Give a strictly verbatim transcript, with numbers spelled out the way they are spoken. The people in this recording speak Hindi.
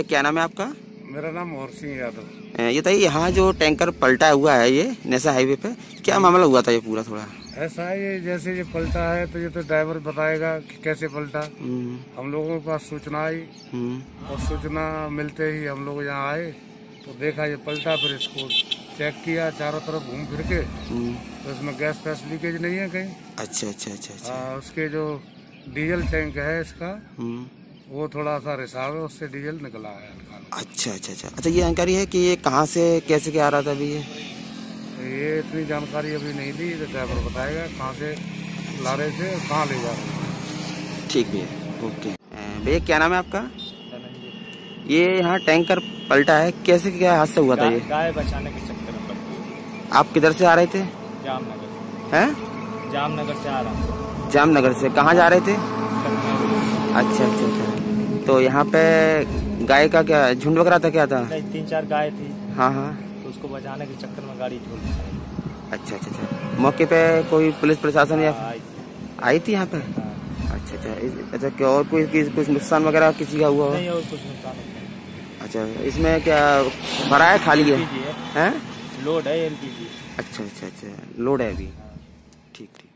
क्या नाम है आपका? मेरा नाम मोहर सिंह यादव। ये बताइए, यहाँ जो टैंकर पलटा हुआ है ये नेशा हाईवे पे, क्या मामला हुआ था ये पूरा? थोड़ा ऐसा है, ये जैसे ये पलटा है तो ये तो ड्राइवर बताएगा कि कैसे पलटा। हम लोगों के पास सूचना आई और सूचना मिलते ही हम लोग यहाँ आए तो देखा ये पलटा, फिर इसको चेक किया चारों तरफ घूम फिर के, तो इसमें गैस फैस लीकेज नहीं है कहीं। अच्छा अच्छा अच्छा अच्छा। आ, उसके जो डीजल टैंक है इसका वो थोड़ा सा रिसाव है, उससे डीजल निकला है। अच्छा अच्छा अच्छा अच्छा। ये जानकारी है कि ये कहाँ से कैसे क्या आ रहा था अभी? ये ये इतनी जानकारी अभी नहीं दी, तो ड्राइवर बताएगा कहाँ से ला रहे थे और कहाँ ले जा रहे थे। ठीक भैया, ओके। भैया क्या नाम है आपका? ये यहाँ टैंकर पलटा है, कैसे क्या हादसा हुआ था? ये गाय बचाने के चक्कर में पलटा। आप किधर से आ रहे थे? जामनगर। हैं? जामनगर से आ रहा। जामनगर से कहाँ जा रहे थे? अच्छा अच्छा अच्छा। तो यहाँ पे गाय का क्या झुंड वगैरह था, क्या था? नहीं, तीन चार गाय थी। हाँ हाँ। तो उसको बचाने के चक्कर में गाड़ी झूल। अच्छा अच्छा अच्छा। मौके पे कोई पुलिस प्रशासन या आई थी आई थी यहाँ पे? अच्छा अच्छा अच्छा। क्या और कोई कुछ नुकसान वगैरह किसी का हुआ? नहीं, और कुछ नुकसान नहीं। अच्छा, इसमें क्या भरा है, खाली है? हैं? लोड है एलपीजी। अच्छा अच्छा अच्छा, लोड है अभी। ठीक ठीक।